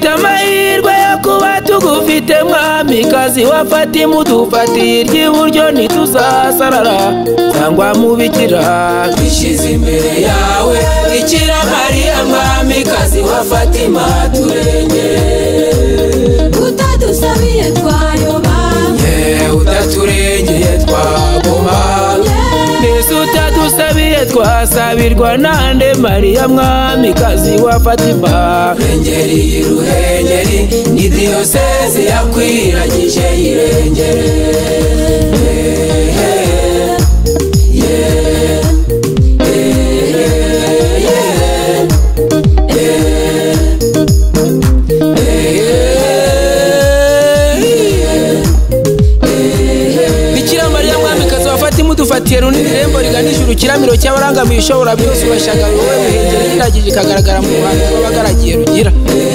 dufite amahirwe yo kuba tugufite mwamikazi wa Fatima udufatiye iry'iburyo ntituzasarara cyangwa mubikira twishize imbere yawe Bikira Mariya mwamikazi wa Fatima turengere utadusabiye twayoba utaturengeye twagoma Yesu utadusabiye twasabirwa nande Mariya mwamikazi wa Fatima Rengeri ruhengeri ni diyoseze yakwiragije irengere dufatiye runini rembo riganisha urukiramiro cy'abarangamiye ishobora byose urashaka wowe muhengeri iragije ikagaragara mu ruhando rw'abagaragiye rugira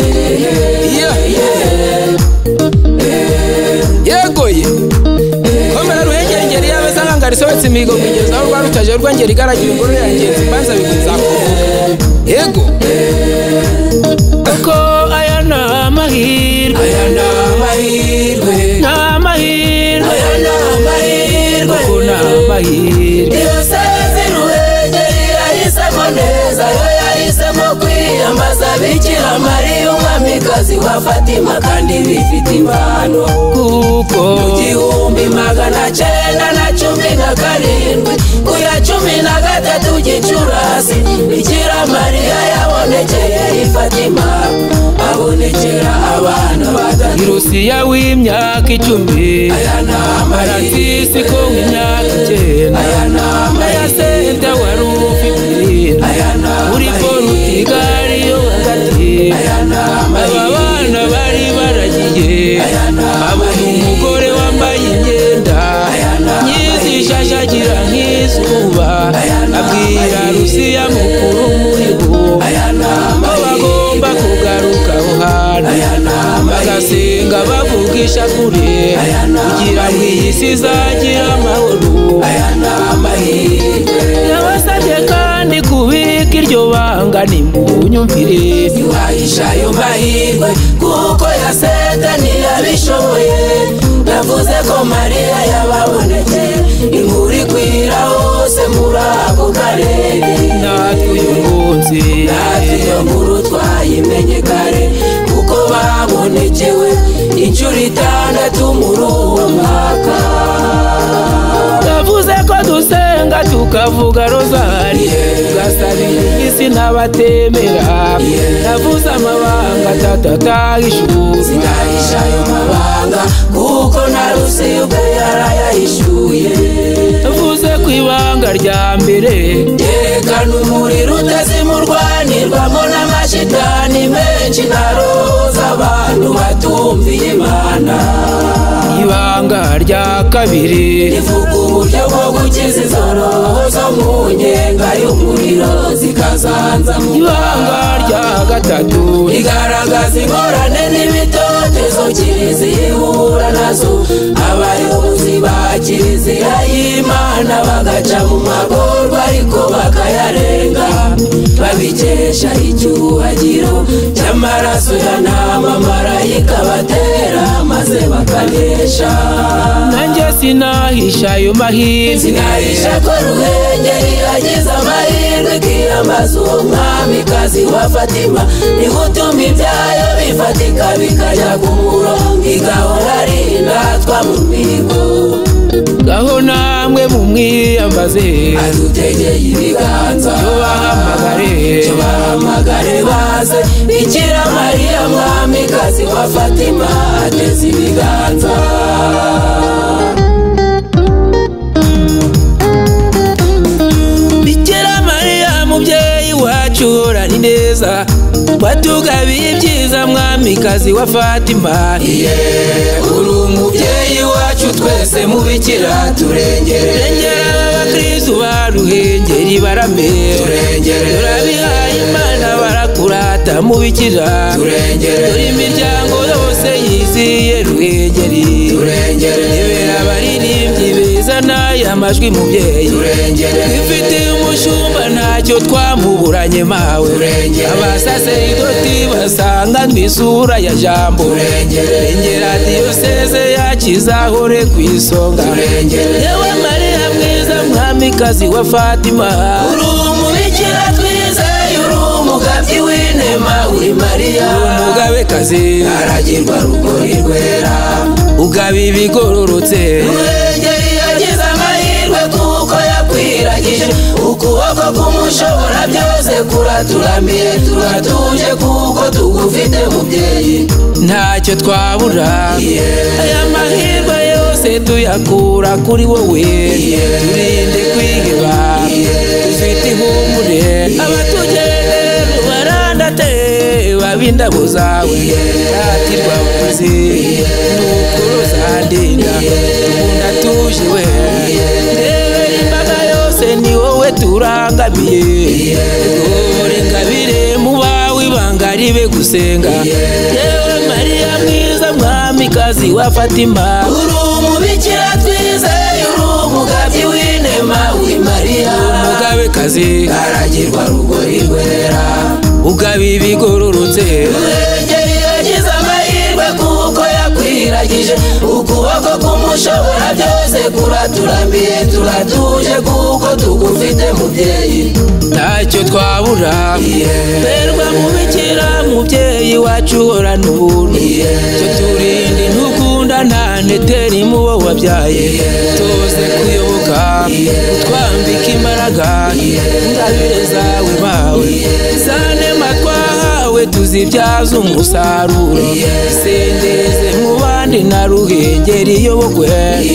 yegoye komera ruhengeri yabeza nkanga risobetse imihigo kugeza aho rwarutaje rwangeri igaragira ingoro yangenzi mbanza bizakuvuga yego uko aya ni amahirwe diyoseze ruhengeri yahisemo neza yo yahisemo kwiyambaza Bikira Mariya umwamikazi wa Fatima kandi bifite impano kuko mu 1917 ku ya 13 Gicurasi Bikira Mariya yabonekeye i Fatima abonekera abana batatu Irusiya w'imyaka 10 Francisco w'imyaka 9 aya sente wari ufite uri Portugal yo hagati aba bana bari baragiye abona umugore wambaye imyenda nyizishashagira nk'izuba abwira Rusiya mukuru muri bo bagomba kugaruka aho hantu bagasenga bavugisha kure kugira ngo iyi si izagira amahoro yabasabye kandi kubika iryo banga nimunyumvire ntiwahisha ayo mahirwe kuko yasete ntiyabishoboye navuze ko Mariya yababonekeye inkuru ikwira hose muri ako karere natwe uyu munsi iyo nkuru twayimenye kare kuko babonekewe inshuro 6 muri uwo mwaka yavuze ko dusenga tukavuga rozari tugasabira isi n'abatemera yavuze amabanga atatahishuye sinahisha ayo mabanga kuko na Rusiya ubwe yarayahishuye yavuze ku ibanga rya mbere yerekana umuriro utazimurwanirwamo n'amashitani menshi na roho z'abantu batumviye Imana ibanga rya kabiri rivuga uburyo bwo gukiza izo roho zo mu nyenga y'umuriro zikazanza mu ibanga rya gatatu rigaragaza ingorane n'ibitotezo Kiliziya ihura nazo abayobozi ba Kiliziya y'Imana bagaca mu magorwa ariko bakayarenga babikesha icyuhagiro cy'amaraso ya ntama marayika batera maze bakanesha nanjye sinahisha ayo mahirwe sinahisha ko Ruhengeri yagize amahirwe kwiyambaza uwo mwamikazi wa Fatima niho utuma ibyayo bifatika bikajya ku murongo igahora ari indatwa mu mihigo gaho namwe mumwiyambaze adutegeye ibiganza bahamagare baze Bikira Mariya mwamikazi wa Fatima ateze ibiganza Bikira Mariya mubyeyi wacu urani neza watugabiye ibyiza mwamikazi wa Fatima uri umubyeyi wacu twese mubikira turengere abakristu ba Ruhengeri barame turabihaye Imana barakurata mubikira dore imiryango yose yiziye Ruhengeri ibera abaririmbyi beza n'aya majwi mubyeyi ifite umushumba nta ntacyo twamuburanye mawe abasaseridoti basanga n'isura ya jambo rengera diyoseze yakizahore ku isonga yewe Mariya mwiza mwamikazi wa Fatima uri umubikira twizeye uri umugabyi w'inema uri Mariya umugabekazi aragirwa rugori rwera ugaba ibigororotse Ruhengeri yagize amahirwe kuko yakwiragije ukuboko k'umushobora byose kuraturamiye turatuje kuko tugufite mubyeyi ntacyo twabura aya mahirwe yose tuyakura kuri wowe turinde kwiheba dufite ihumure abatugerera barandate babindabo zawe yatirwa abakozi n'ukuru zandinda tubunda tuje we ndebe imbaga yose ni wowe turangamiye dore ingabire mu bawe ibanga ribe gusenga yewe Mariya mwiza mwamikazi wa Fatima uri umubikira twizeye uri umugabyi w'inema uri Mariya umugabekazi aragirwa rugori rwera ugaba ibigororotse Ruhengeri yagize amahirwe kuko yakwiragije ukuboko k'umushobora byose kuraturambiye turatuje kuko tugufite mubyeyi ntacyo twabura berwa mubikira mubyeyi wacu uhorana ubuntu cyo turinde ntukunda nta neteri mu bo wabyaye tuze kuyoboka utwambika imbaraga ingabire zawe mawe zanema twahawe tuzibyaza umusaruro sendeze mu bandi na Ruhengeri iyobogwe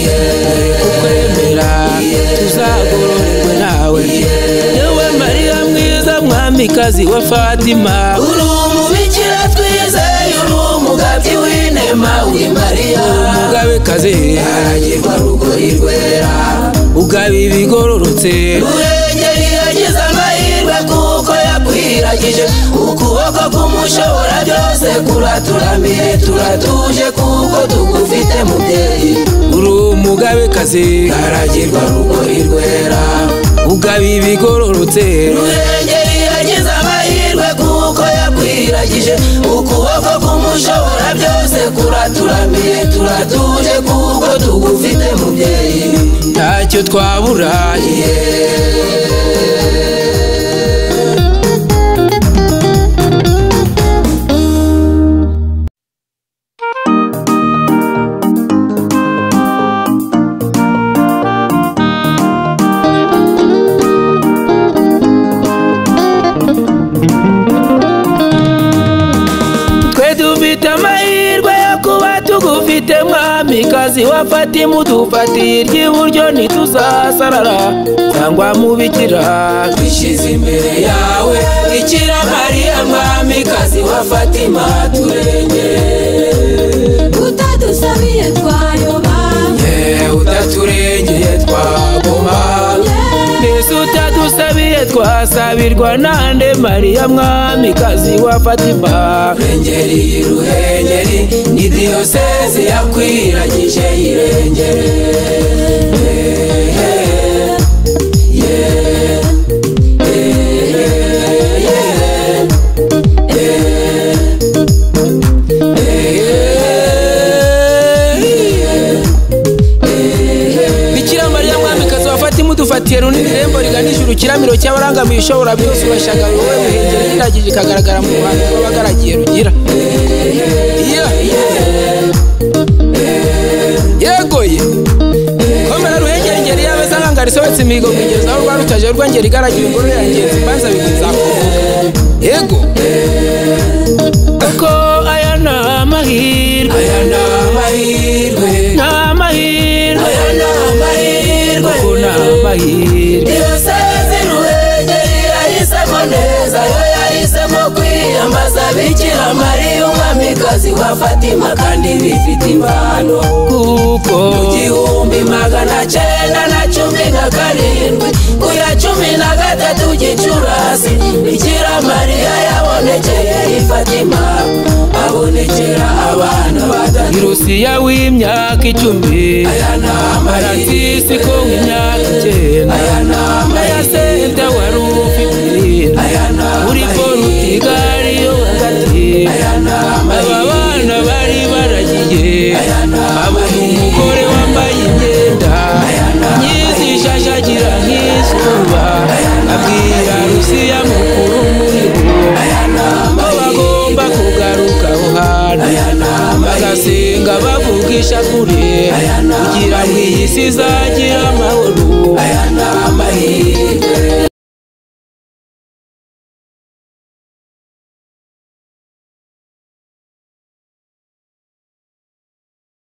kukwemera tuzagororerwe nawe yewe Mariya mwiza mwamikazi wa Fatima uri umubikira twizeye uri umugabyi w'inema uri Mariya umugabekazi aragirwa rugori rwera ugaba ibigororotse Ruhengeri yagize amahirwe kuko yakwiragije ukuboko k'umushobora byose kuraturamiye turatuje kuko tugufite mubyeyi uri umugabekazi aragirwa rugori rwera ugaba ibigororotse Ruhengeri yagize amahirwe kuko yakwiragije ukuboko k'umushobora byose kuraturamiye turatuje kuko tugufite mubyeyi ntacyo twabura dufite amahirwe yo kuba tugufite mwamikazi wa Fatima udufatiye iry'iburyo ntituzasarara cyangwa mubikira twishyize imbere yawe Bikira Mariya mwamikazi wa Fatima turengere utadusabiye twayoba utaturengeye twagoma mbese utadusabiye twasabirwa nande Mariya mwamikazi wa Fatima Ruhengeri Ruhengeri ni diyoseze yakwiragije irengere Bikira Mariya mwamikazi wa Fatima udufatiye runini irembo riganisha urukiramiro cy'abarangamiye ishobora byose urashagara wowe Ruhengeri iragije ikagaragara mu ruhando rw'abagaragiye rugira yegoye komera Ruhengeri ngeri yabe sanga risobetse imigo kugeza aho rwarutaje rw'Ngeri igaragiye ingoro yangenzi mbanza bizakuvuga yego uko aya ni amahirwe diyoseze Ruhengeri yahisemo neza yo yahisemo kwiyambaza Bikira Mariya umwamikazi wa Fatima kandi bifite impano kuko mu 1917 ku ya 13 Gicurasi Bikira Mariya yabonekeye i Fatima abonekera abana batatu Irusiya w'imyaka 10 Francisco w'imyaka 9 aya sente wari ufite babwira Rusiya mukuru muri bo bagomba kugaruka aho hantu bagasenga bavugisha kure kugira ngo iyi si izagira amahoro. aya ni amahirwe